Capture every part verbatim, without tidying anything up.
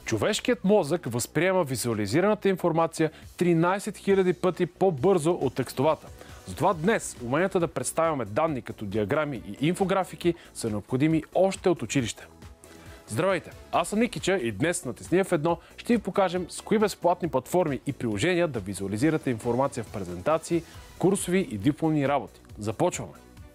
Човешкият мозък възприема визуализираната информация тринайсет хиляди пъти по-бързо от текстовата. Затова днес уменията да представяме данни като диаграми и инфографики са необходими още от училище. Здравейте! Аз съм Никича и днес натисни Еф едно ще ви покажем с кои безплатни платформи и приложения да визуализирате информация в презентации, курсови и дипломни работи. Започваме!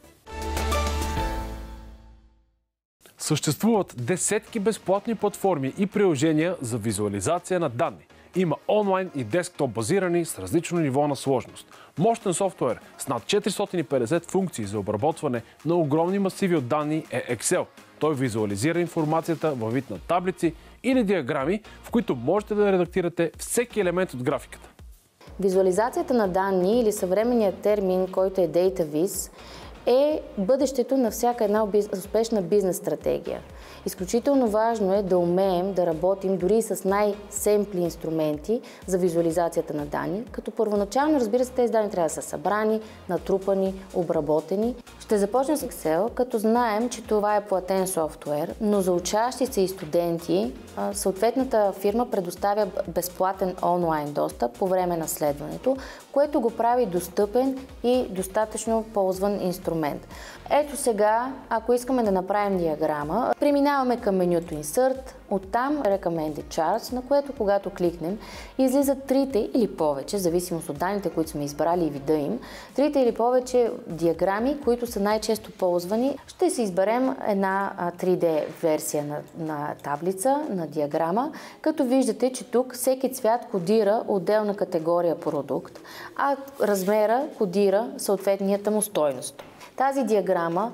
Съществуват десетки безплатни платформи и приложения за визуализация на данни. Има онлайн и десктоп базирани с различно ниво на сложност. Мощен софтуер с над четиристотин и петдесет функции за обработване на огромни масиви от данни е Excel. Той визуализира информацията във вид на таблици или диаграми, в които можете да редактирате всеки елемент от графиката. Визуализацията на данни или съвременният термин, който е Data Viz, е бъдещето на всяка една успешна бизнес стратегия. Изключително важно е да умеем да работим дори с най-семпли инструменти за визуализацията на данни, като първоначално, разбира се, тези данни трябва да са събрани, натрупани, обработени. Ще започнем с Excel, като знаем, че това е платен софтуер, но за учащи се и студенти съответната фирма предоставя безплатен онлайн достъп по време на следването, което го прави достъпен и достатъчно ползван инструмент. Ето сега, ако искаме да направим диаграма, преминаваме към менюто Insert, оттам Recommended Charts, на което когато кликнем, излизат трите или повече, в зависимост от данните, които сме избрали и вида им, трите или повече диаграми, които са най-често ползвани. Ще си изберем една три Д версия на, на таблица, на диаграма, като виждате, че тук всеки цвят кодира отделна категория продукт, а размера кодира съответната му стойност. Тази диаграма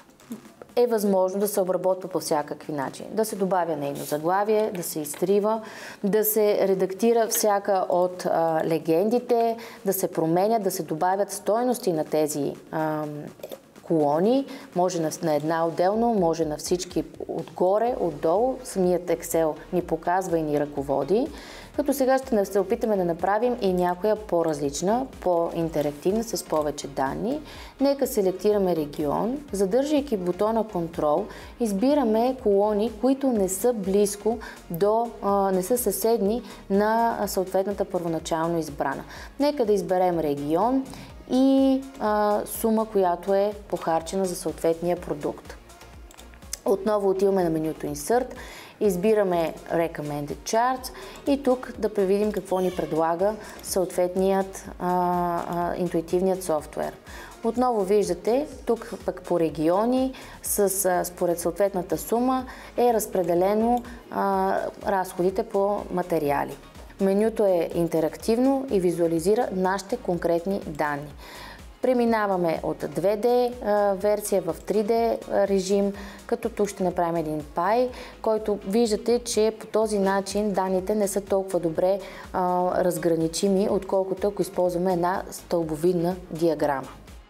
е възможно да се обработва по всякакви начини. Да се добавя нейно заглавие, да се изтрива, да се редактира всяка от а, легендите, да се променят, да се добавят стойности на тези а, колони. Може на, на една отделно, може на всички отгоре, отдолу. Самият Excel ни показва и ни ръководи. Като сега ще се опитаме да направим и някоя по-различна, по-интерактивна, с повече данни. Нека селектираме регион, задържайки бутона Control, избираме колони, които не са близко до, не са съседни на съответната първоначално избрана. Нека да изберем регион и а, сума, която е похарчена за съответния продукт. Отново отиваме на менюто Insert, избираме Recommended Charts и тук да превидим какво ни предлага съответният а, а, интуитивният софтуер. Отново виждате, тук пък по региони, с, а, според съответната сума е разпределено а, разходите по материали. Менюто е интерактивно и визуализира нашите конкретни данни. Преминаваме от две Д версия в три Д режим, като тук ще направим един пай, който виждате, че по този начин данните не са толкова добре а, разграничими, отколкото ако използваме една стълбовидна диаграма.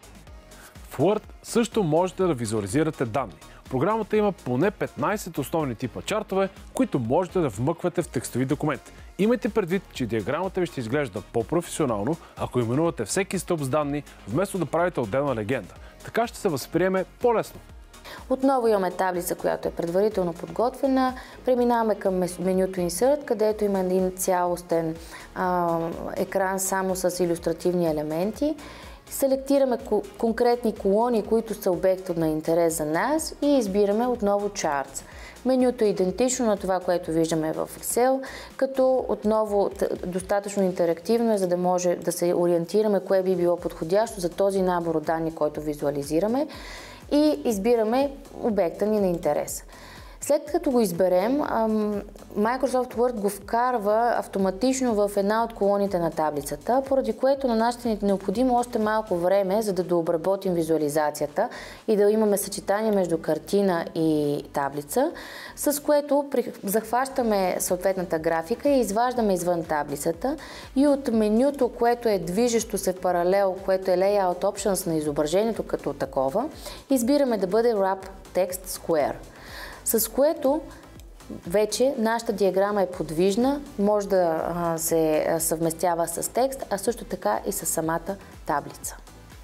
В Word също можете да визуализирате данни. Програмата има поне петнайсет основни типа чартове, които можете да вмъквате в текстови документ. Имайте предвид, че диаграмата ви ще изглежда по-професионално, ако именувате всеки стълб с данни, вместо да правите отделна легенда. Така ще се възприеме по-лесно. Отново имаме таблица, която е предварително подготвена. Преминаваме към менюто Insert, където има един цялостен а, екран само с илюстративни елементи. Селектираме конкретни колони, които са обект на интерес за нас и избираме отново Charts. Менюто е идентично на това, което виждаме в Excel, като отново достатъчно интерактивно е, за да може да се ориентираме кое би било подходящо за този набор от данни, който визуализираме, и избираме обекта ни на интерес. След като го изберем, Microsoft Word го вкарва автоматично в една от колоните на таблицата, поради което на нас ще ни е необходимо още малко време, за да дообработим визуализацията и да имаме съчетание между картина и таблица, с което захващаме съответната графика и изваждаме извън таблицата и от менюто, което е движещо се в паралел, което е Layout Options на изображението като такова, избираме да бъде Wrap Text Square, с което вече нашата диаграма е подвижна, може да се съвместява с текст, а също така и с самата таблица.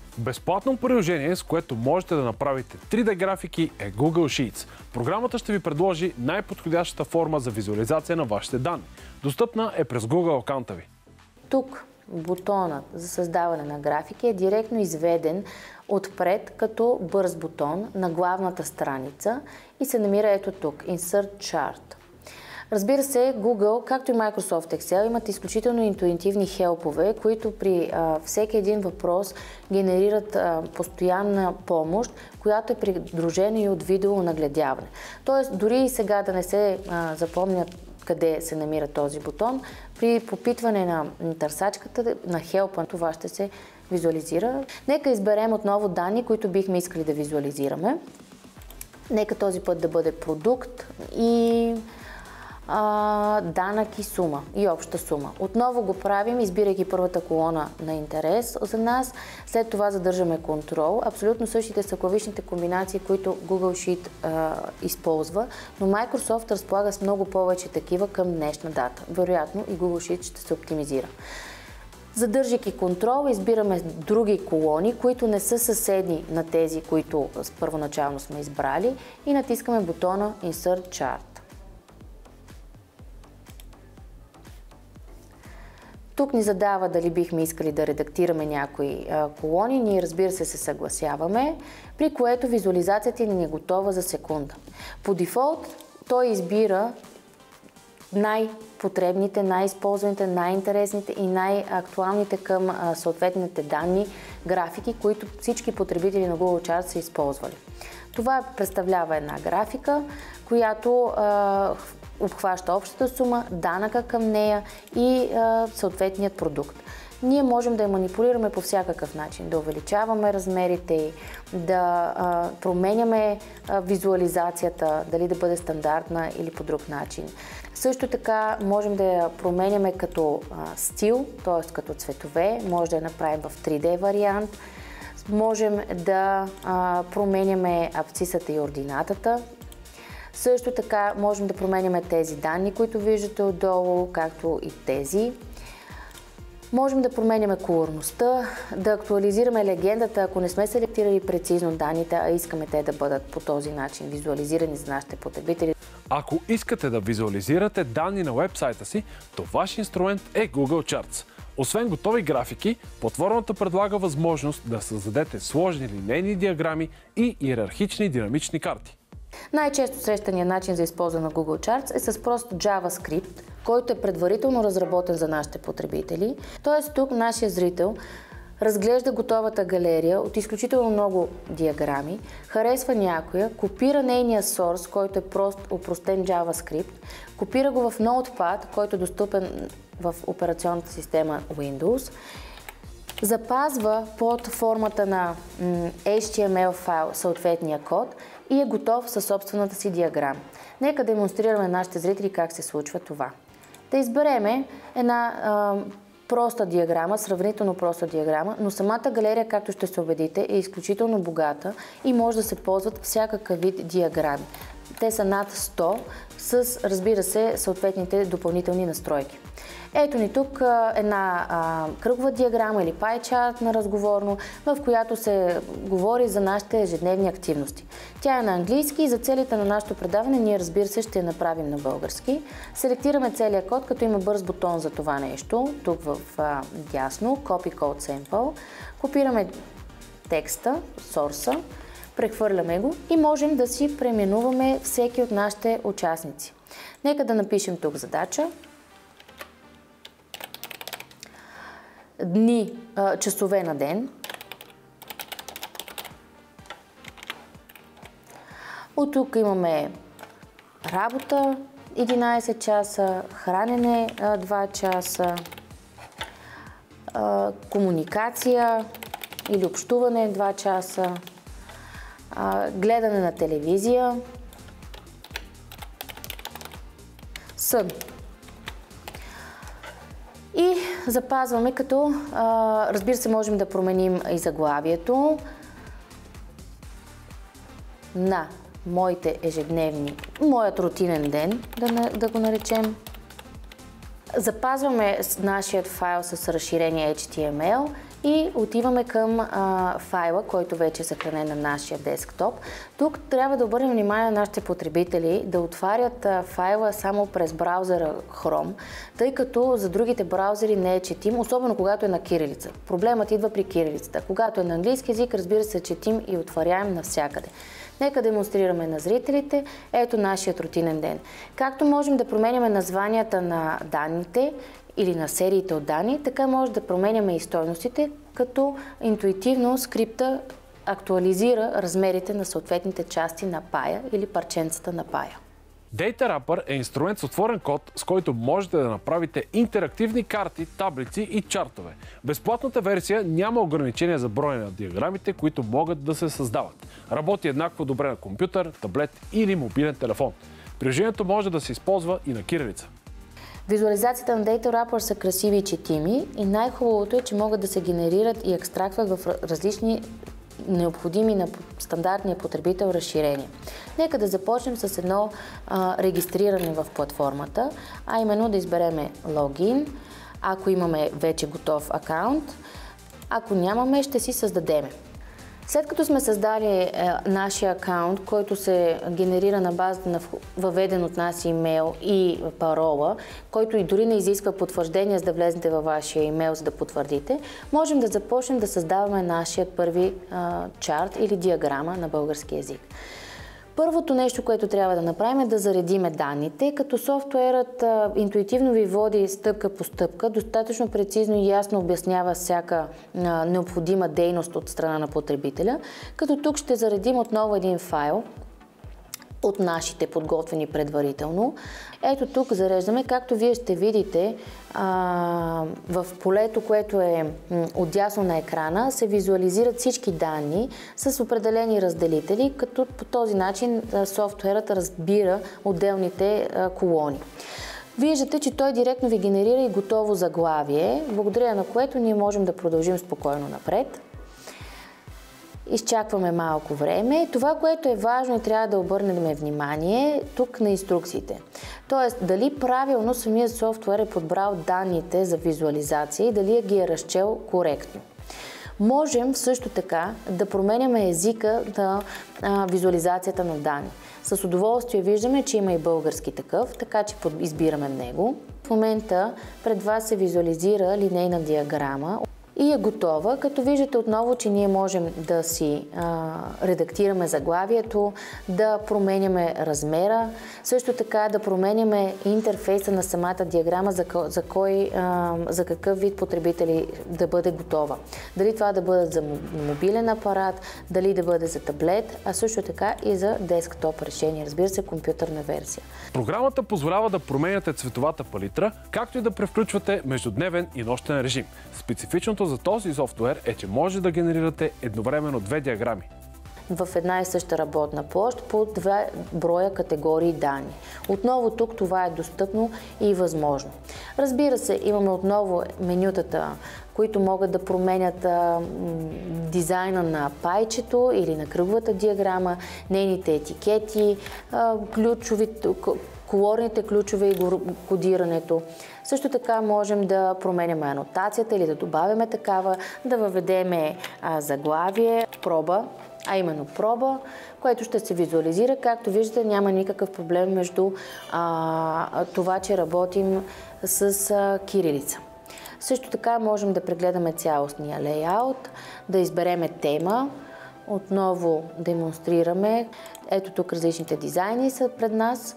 Безплатно приложение, с което можете да направите три Д графики, е Google Sheets. Програмата ще ви предложи най-подходящата форма за визуализация на вашите данни. Достъпна е през Google акаунта ви. Тук бутонът за създаване на графики е директно изведен отпред като бърз бутон на главната страница и се намира ето тук, Insert Chart. Разбира се, Google, както и Microsoft Excel, имат изключително интуитивни хелпове, които при а, всеки един въпрос генерират а, постоянна помощ, която е придружена и от видеонагледяване. Тоест, дори и сега да не се а, запомнят къде се намира този бутон, при попитване на търсачката на хелпа това ще се визуализира. Нека изберем отново данни, които бихме искали да визуализираме. Нека този път да бъде продукт и а, данък и сума, и обща сума. Отново го правим, избирайки първата колона на интерес за нас. След това задържаме контрол. Абсолютно същите са клавишните комбинации, които Google Sheet а, използва, но Microsoft разполага с много повече такива към днешна дата. Вероятно и Google Sheet ще се оптимизира. Задържайки контрол, избираме други колони, които не са съседни на тези, които първоначално сме избрали, и натискаме бутона Insert Chart. Тук ни задава дали бихме искали да редактираме някои а, колони. Ние, разбира се, се съгласяваме, при което визуализацията ни е готова за секунда. По дефолт той избира най-потребните, най-използваните, най-интересните и най-актуалните към а, съответните данни графики, които всички потребители на Google Charts са използвали. Това представлява една графика, която а, обхваща общата сума, данъка към нея и а, съответният продукт. Ние можем да я манипулираме по всякакъв начин, да увеличаваме размерите й, да а, променяме а, визуализацията, дали да бъде стандартна или по друг начин. Също така можем да я променяме като а, стил, т.е. като цветове, може да я направим в три Д вариант. Можем да а, променяме абсцисата и ординатата. Също така можем да променяме тези данни, които виждате отдолу, както и тези. Можем да променяме колорността, да актуализираме легендата, ако не сме селектирали прецизно данните, а искаме те да бъдат по този начин визуализирани за нашите потребители. Ако искате да визуализирате данни на уебсайта си, то ваш инструмент е Google Charts. Освен готови графики, платформата предлага възможност да създадете сложни линейни диаграми и иерархични динамични карти. Най-често срещания начин за използване на Google Charts е с прост JavaScript, който е предварително разработен за нашите потребители. Тоест тук нашия зрител разглежда готовата галерия от изключително много диаграми, харесва някоя, копира нейния source, който е прост, опростен JavaScript, копира го в Notepad, който е достъпен в операционната система Windows, запазва под формата на Ейч Ти Ем Ел файл съответния код и е готов със собствената си диаграма. Нека демонстрираме на нашите зрители как се случва това. Да избереме една а, проста диаграма, сравнително проста диаграма, но самата галерия, както ще се убедите, е изключително богата и може да се ползват всякакъв вид диаграми. Те са над сто с, разбира се, съответните допълнителни настройки. Ето ни тук една а, кръгова диаграма или pie chart на разговорно, в която се говори за нашите ежедневни активности. Тя е на английски и за целите на нашето предаване ние, разбира се, ще я направим на български. Селектираме целият код, като има бърз бутон за това нещо, тук в а, дясно, Copy Code Sample. Копираме текста, сорса, прехвърляме го и можем да си преименуваме всеки от нашите участници. Нека да напишем тук задача. Дни, часове на ден. От тук имаме работа единайсет часа, хранене два часа, комуникация или общуване два часа, гледане на телевизия, сън. И запазваме като, а, разбира се, можем да променим и заглавието на моите ежедневни, моят рутинен ден, да, да го наречем. Запазваме нашият файл с разширение Ейч Ти Ем Ел и отиваме към а, файла, който вече е съхранен на нашия десктоп. Тук трябва да обърнем внимание на нашите потребители да отварят а, файла само през браузъра Chrome, тъй като за другите браузъри не е четим, особено когато е на кирилица. Проблемът идва при кирилицата. Когато е на английски език, разбира се, четим и отваряем навсякъде. Нека демонстрираме на зрителите. Ето нашият рутинен ден. Както можем да променяме названията на данните или на сериите от данни, така може да променяме и стойностите, като интуитивно скрипта актуализира размерите на съответните части на пая или парченцата на пая. Data Wrapper е инструмент с отворен код, с който можете да направите интерактивни карти, таблици и чартове. Безплатната версия няма ограничения за броя на диаграмите, които могат да се създават. Работи еднакво добре на компютър, таблет или мобилен телефон. Приложението може да се използва и на кирилица. Визуализацията на Data Wrapper са красиви и четими и най-хубавото е, че могат да се генерират и екстрактват в различни необходими на стандартния потребител разширения. Нека да започнем с едно а, регистриране в платформата, а именно да избереме логин, ако имаме вече готов акаунт. Ако нямаме, ще си създадеме. След като сме създали е, нашия акаунт, който се генерира на базата на въведен от нас имейл и парола, който и дори не изисква потвърждение, за да влезете във вашия имейл, за да потвърдите, можем да започнем да създаваме нашия първи а, чарт или диаграма на български език. Първото нещо, което трябва да направим е да заредиме данните, като софтуерът а, интуитивно ви води стъпка по стъпка, достатъчно прецизно и ясно обяснява всяка а, необходима дейност от страна на потребителя, като тук ще заредим отново един файл от нашите подготвени предварително. Ето тук зареждаме, както вие ще видите, а, в полето, което е отдясно на екрана, се визуализират всички данни с определени разделители, като по този начин а, софтуерът разбира отделните а, колони. Виждате, че той директно ви генерира и готово заглавие, благодарение на което ние можем да продължим спокойно напред. Изчакваме малко време. Това, което е важно и трябва да обърнем внимание тук на инструкциите. Тоест, дали правилно самият софтуер е подбрал данните за визуализация и дали ги е разчел коректно. Можем също така да променяме езика на а, визуализацията на данни. С удоволствие виждаме, че има и български такъв, така че избираме него. В момента пред вас се визуализира линейна диаграма и е готова, като виждате отново, че ние можем да си а, редактираме заглавието, да променяме размера, също така да променяме интерфейса на самата диаграма, за, за, кой, а, за какъв вид потребители да бъде готова. Дали това да бъде за мобилен апарат, дали да бъде за таблет, а също така и за десктоп решение, разбира се, компютърна версия. Програмата позволява да променяте цветовата палитра, както и да превключвате между дневен и нощен режим. Специфичното за този софтуер е, че може да генерирате едновременно две диаграми в една и съща работна площ по два броя категории данни. Отново тук това е достъпно и възможно. Разбира се, имаме отново менютата, които могат да променят а, дизайна на пайчето или на кръговата диаграма, нейните етикети, а, ключовите, колорните ключове и кодирането. Също така можем да променяме анотацията или да добавяме такава, да въведеме а, заглавие, проба, а именно проба, което ще се визуализира. Както виждате, няма никакъв проблем между а, това, че работим с а, кирилица. Също така можем да прегледаме цялостния лейаут, да избереме тема, отново демонстрираме. Ето тук различните дизайни са пред нас.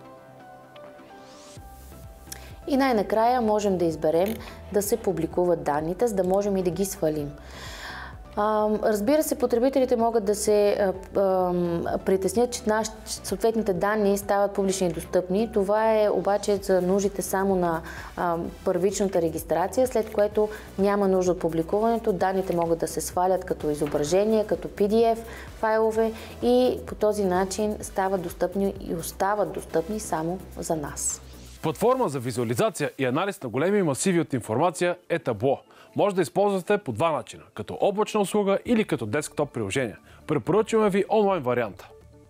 И най-накрая можем да изберем да се публикуват данните, за да можем и да ги свалим. Разбира се, потребителите могат да се притеснят, че наши съответните данни стават публични и достъпни. Това е обаче за нуждите само на първичната регистрация, след което няма нужда от публикуването. Данните могат да се свалят като изображение, като пи ди еф файлове и по този начин стават достъпни и остават достъпни само за нас. Платформа за визуализация и анализ на големи масиви от информация е Табло. Може да използвате по два начина, като облачна услуга или като десктоп приложение. Препоръчваме ви онлайн варианта.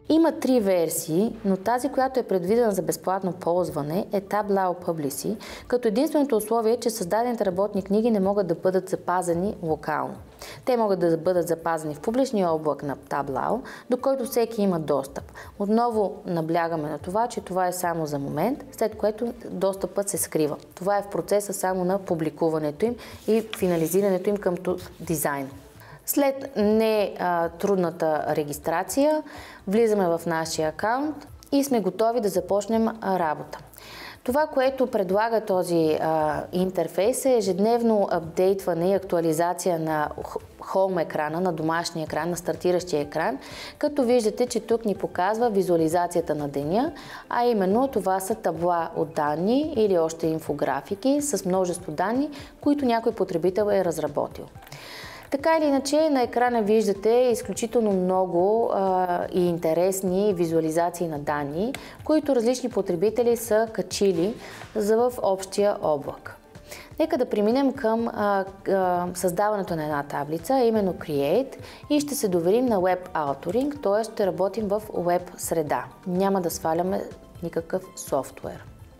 Има три версии, но тази, която е предвидена за безплатно ползване, е Tablao Publici, като единственото условие е, че създадените работни книги не могат да бъдат запазени локално. Те могат да бъдат запазени в публичния облак на Tablao, до който всеки има достъп. Отново наблягаме на това, че това е само за момент, след което достъпът се скрива. Това е в процеса само на публикуването им и финализирането им към дизайн. След не а, трудната регистрация, влизаме в нашия акаунт и сме готови да започнем а, работа. Това, което предлага този а, интерфейс е ежедневно апдейтване и актуализация на хоум екрана, на домашния екран, на стартиращия екран, като виждате, че тук ни показва визуализацията на деня, а именно това са табла от данни или още инфографики с множество данни, които някой потребител е разработил. Така или иначе, на екрана виждате изключително много а, и интересни визуализации на данни, които различни потребители са качили за в общия облак. Нека да преминем към а, а, създаването на една таблица, а именно Create, и ще се доверим на Web Authoring, т.е. ще работим в Web среда. Няма да сваляме никакъв софтуер.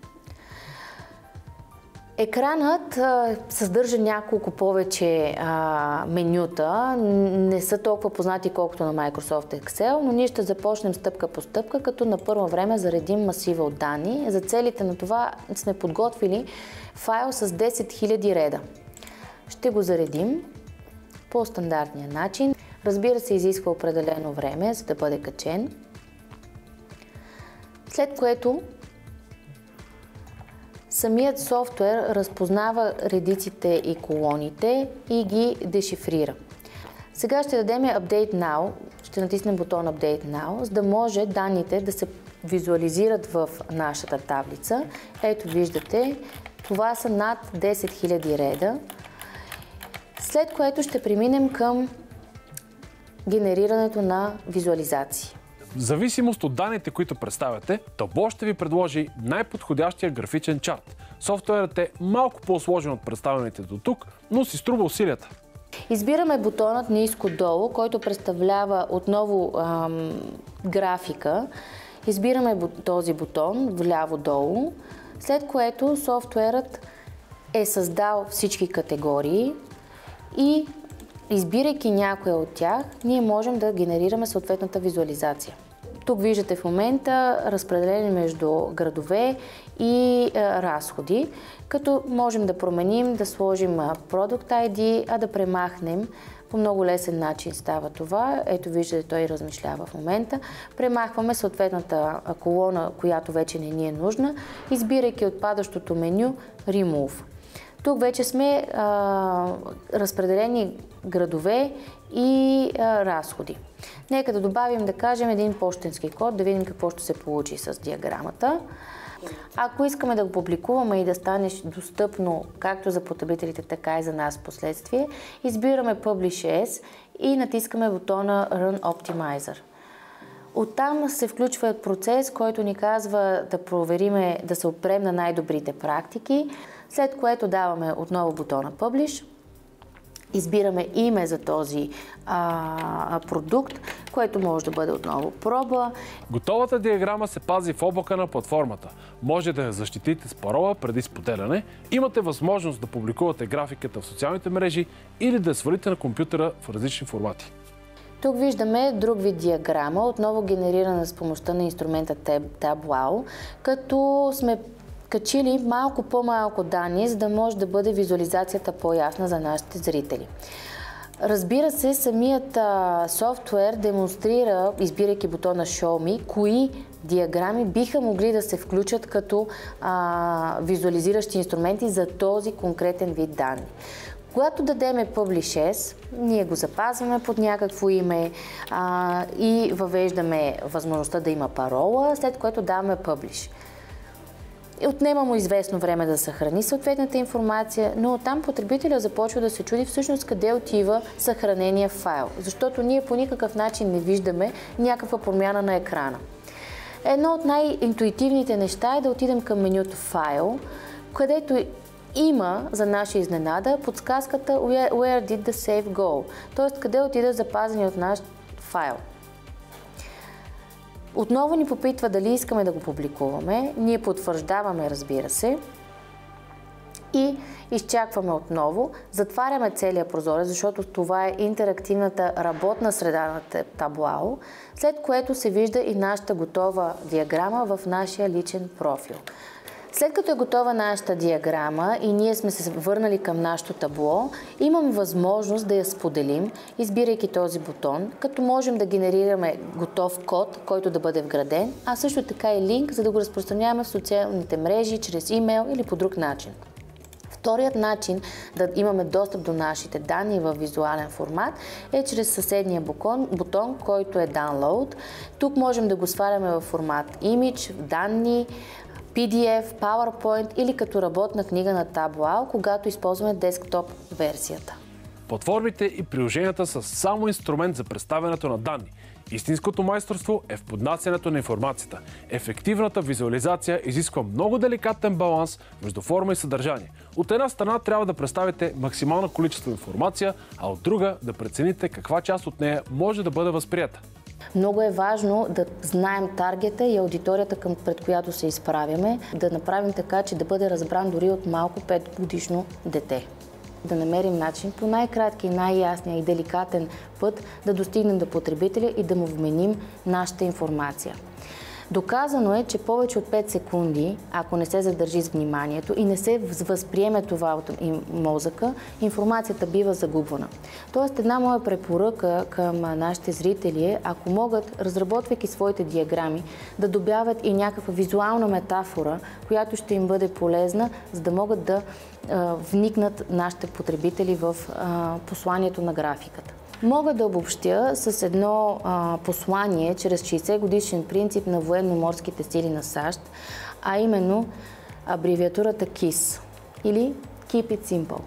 Екранът а, съдържа няколко повече а, менюта, не са толкова познати колкото на Microsoft Excel, но ние ще започнем стъпка по стъпка, като на първо време заредим масива от данни. За целите на това сме подготвили файл с десет хиляди реда. Ще го заредим по стандартния начин. Разбира се, изисква определено време, за да бъде качен. След което самият софтуер разпознава редиците и колоните и ги дешифрира. Сега ще дадем Update Now, ще натиснем бутон Update Now, за да може данните да се визуализират в нашата таблица. Ето виждате, това са над десет хиляди реда, след което ще преминем към генерирането на визуализации. В зависимост от данните, които представяте, Tableau ще ви предложи най-подходящия графичен чарт. Софтуерът е малко по-сложен от представените до тук, но си струва усилията. Избираме бутонът ниско-долу, който представлява отново ам, графика. Избираме този бутон вляво-долу, след което софтуерът е създал всички категории и избирайки някоя от тях, ние можем да генерираме съответната визуализация. Тук виждате в момента разпределение между градове и е, разходи, като можем да променим, да сложим Product ай ди, а да премахнем. По много лесен начин става това. Ето виждате, той размишлява в момента. Премахваме съответната колона, която вече не ни е нужна, избирайки от падащото меню Remove. Тук вече сме а, разпределени градове и а, разходи. Нека да добавим, да кажем, един пощенски код, да видим какво ще се получи с диаграмата. Ако искаме да го публикуваме и да стане достъпно както за потребителите, така и за нас в последствие, избираме Publish As и натискаме бутона Run Optimizer. Оттам се включва процес, който ни казва да провериме, да се опрем на най-добрите практики, след което даваме отново бутона Publish, избираме име за този а, продукт, което може да бъде отново проба. Готовата диаграма се пази в облака на платформата. Може да я защитите с парола преди споделяне. Имате възможност да публикувате графиката в социалните мрежи или да я свалите на компютъра в различни формати. Тук виждаме друг вид диаграма, отново генерирана с помощта на инструмента Tablao, като сме качили малко по-малко данни, за да може да бъде визуализацията по-ясна за нашите зрители. Разбира се, самият а, софтуер демонстрира, избирайки бутона Show Me, кои диаграми биха могли да се включат като а, визуализиращи инструменти за този конкретен вид данни. Когато дадеме Publish As, ние го запазваме под някакво име а, и въвеждаме възможността да има парола, след което даваме Publish. Отнема му известно време да съхрани съответната информация, но оттам потребителя започва да се чуди всъщност къде отива съхранения файл, защото ние по никакъв начин не виждаме някаква промяна на екрана. Едно от най-интуитивните неща е да отидем към менюто Файл, където има за наша изненада подсказката Where did the save go, т.е. къде отида запазени от наш файл. Отново ни попитва дали искаме да го публикуваме. Ние потвърждаваме, разбира се. И изчакваме отново. Затваряме целия прозорец, защото това е интерактивната работна среда на Таблао, след което се вижда и нашата готова диаграма в нашия личен профил. След като е готова нашата диаграма и ние сме се върнали към нашото табло, имаме възможност да я споделим, избирайки този бутон, като можем да генерираме готов код, който да бъде вграден, а също така и линк, за да го разпространяваме в социалните мрежи, чрез имейл или по друг начин. Вторият начин да имаме достъп до нашите данни в визуален формат е чрез съседния бутон, бутон, който е Download. Тук можем да го сваляме в формат Image, данни, пи ди еф, PowerPoint или като работна книга на Tablao, когато използваме десктоп версията. Платформите и приложенията са само инструмент за представянето на данни. Истинското майсторство е в поднасянето на информацията. Ефективната визуализация изисква много деликатен баланс между форма и съдържание. От една страна трябва да представите максимално количество информация, а от друга да прецените каква част от нея може да бъде възприета. Много е важно да знаем таргета и аудиторията, към пред която се изправяме, да направим така, че да бъде разбран дори от малко петгодишно дете. Да намерим начин по най-кратки, най-ясния и деликатен път да достигнем до потребителя и да му вменим нашата информация. Доказано е, че повече от пет секунди, ако не се задържи с вниманието и не се възприеме това от мозъка, информацията бива загубвана. Тоест, една моя препоръка към нашите зрители е, ако могат, разработвайки своите диаграми, да добавят и някаква визуална метафора, която ще им бъде полезна, за да могат да а, вникнат нашите потребители в а, посланието на графиката. Мога да обобщя с едно а, послание чрез шейсет годишен принцип на военно-морските сили на САЩ, а именно абревиатурата кис или Keep it simple.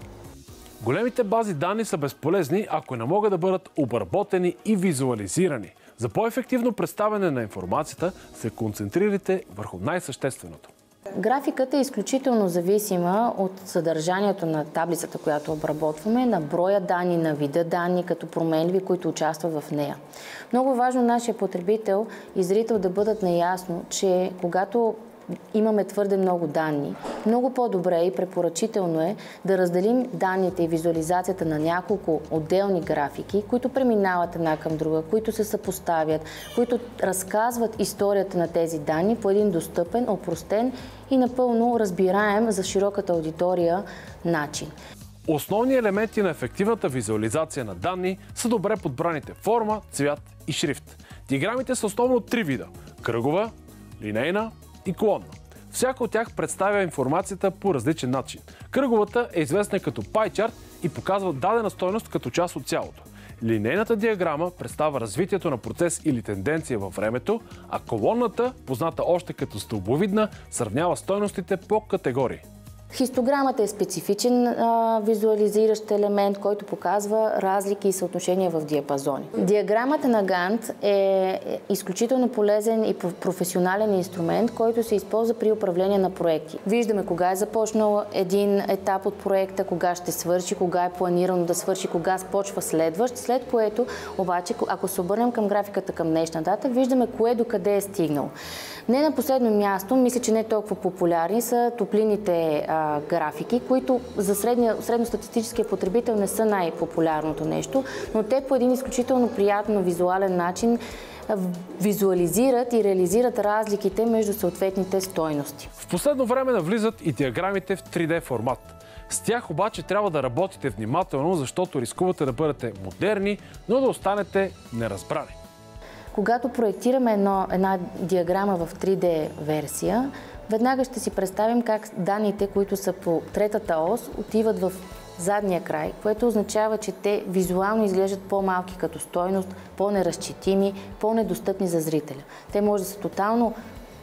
Големите бази данни са безполезни, ако не могат да бъдат обработени и визуализирани. За по-ефективно представяне на информацията се концентрирайте върху най-същественото. Графиката е изключително зависима от съдържанието на таблицата, която обработваме, на броя данни, на вида данни, като променливи, които участват в нея. Много важно нашия потребител и зрител да бъдат наясно, че когато имаме твърде много данни, много по-добре и препоръчително е да разделим данните и визуализацията на няколко отделни графики, които преминават една към друга, които се съпоставят, които разказват историята на тези данни по един достъпен, опростен и напълно разбираем за широката аудитория начин. Основни елементи на ефективната визуализация на данни са добре подбраните форма, цвят и шрифт. Диаграмите са основно от три вида – кръгова, линейна и колонна. Всяка от тях представя информацията по различен начин. Кръговата е известна като pie chart и показва дадена стойност като част от цялото. Линейната диаграма представя развитието на процес или тенденция във времето, а колонната, позната още като стълбовидна, сравнява стойностите по категории. Хистограмата е специфичен а, визуализиращ елемент, който показва разлики и съотношения в диапазони. Диаграмата на Гант е изключително полезен и професионален инструмент, който се използва при управление на проекти. Виждаме кога е започнал един етап от проекта, кога ще свърши, кога е планирано да свърши, кога започва следващ, след което обаче, ако се обърнем към графиката към днешна дата, виждаме кое докъде е стигнал. Не на последно място, мисля, че не толкова популярни са топлинните а, графики, които за средния, средностатистическия потребител не са най-популярното нещо, но те по един изключително приятно визуален начин а, визуализират и реализират разликите между съответните стойности. В последно време навлизат и диаграмите в три Д формат. С тях обаче трябва да работите внимателно, защото рискувате да бъдете модерни, но да останете неразбрани. Когато проектираме едно, една диаграма в три Д версия, веднага ще си представим как данните, които са по третата ос, отиват в задния край, което означава, че те визуално изглеждат по-малки като стойност, по-неразчетими, по-недостъпни за зрителя. Те може да са тотално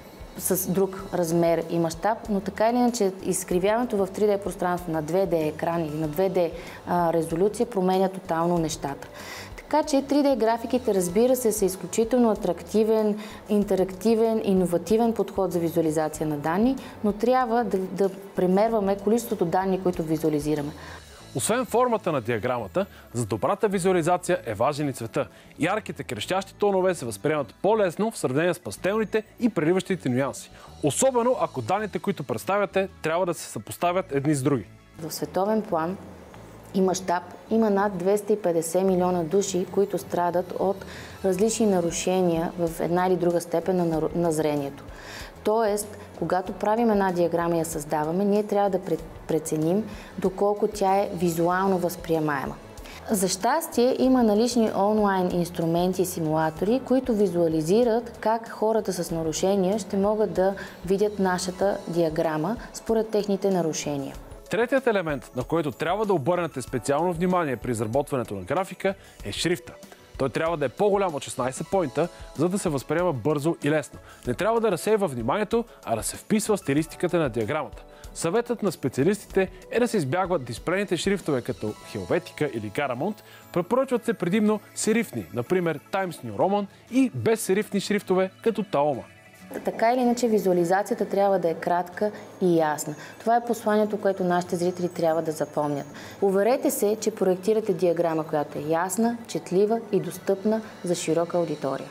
с друг размер и мащаб, но така или иначе изкривяването в три Д пространство на две Д екран или на две Д а, резолюция променя тотално нещата. Така че три Д графиките, разбира се, са изключително атрактивен, интерактивен, иновативен подход за визуализация на данни, но трябва да, да премерваме количеството данни, които визуализираме. Освен формата на диаграмата, за добрата визуализация е важен и цвета. Ярките крещящи тонове се възприемат по-лесно в сравнение с пастелните и преливащите нюанси. Особено ако данните, които представяте, трябва да се съпоставят едни с други. В световен план и мащаб има над двеста и петдесет милиона души, които страдат от различни нарушения в една или друга степен на, на зрението. Тоест, когато правим една диаграма и я създаваме, ние трябва да преценим доколко тя е визуално възприемаема. За щастие има налични онлайн инструменти и симулатори, които визуализират как хората с нарушения ще могат да видят нашата диаграма според техните нарушения. Третият елемент, на който трябва да обърнете специално внимание при изработването на графика, е шрифта. Той трябва да е по-голям от шестнайсет пойнта, за да се възприема бързо и лесно. Не трябва да разсейва вниманието, а да се вписва в стилистиката на диаграмата. Съветът на специалистите е да се избягват дисплейните шрифтове като Helvetica или Garamond. Препоръчват се предимно серифни, например Times New Roman, и безсерифни шрифтове като Taoma. Така или иначе, визуализацията трябва да е кратка и ясна. Това е посланието, което нашите зрители трябва да запомнят. Уверете се, че проектирате диаграма, която е ясна, четлива и достъпна за широка аудитория.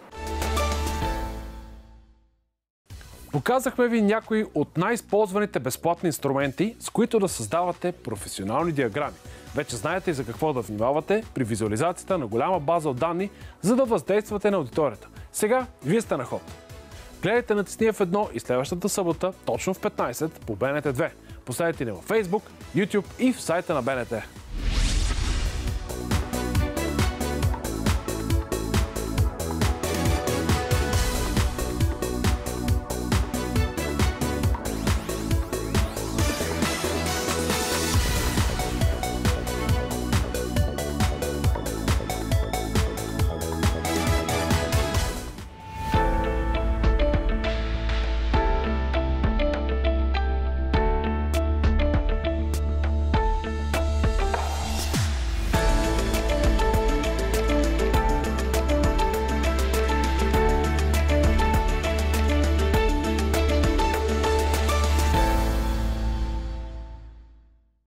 Показахме ви някои от най-използваните безплатни инструменти, с които да създавате професионални диаграми. Вече знаете и за какво да внимавате при визуализацията на голяма база от данни, за да въздействате на аудиторията. Сега вие сте на ход. Гледайте Натисни Еф едно и следващата събота, точно в петнайсет, по Б Н Т две. Последете ни във Facebook, YouTube и в сайта на Б Н Т.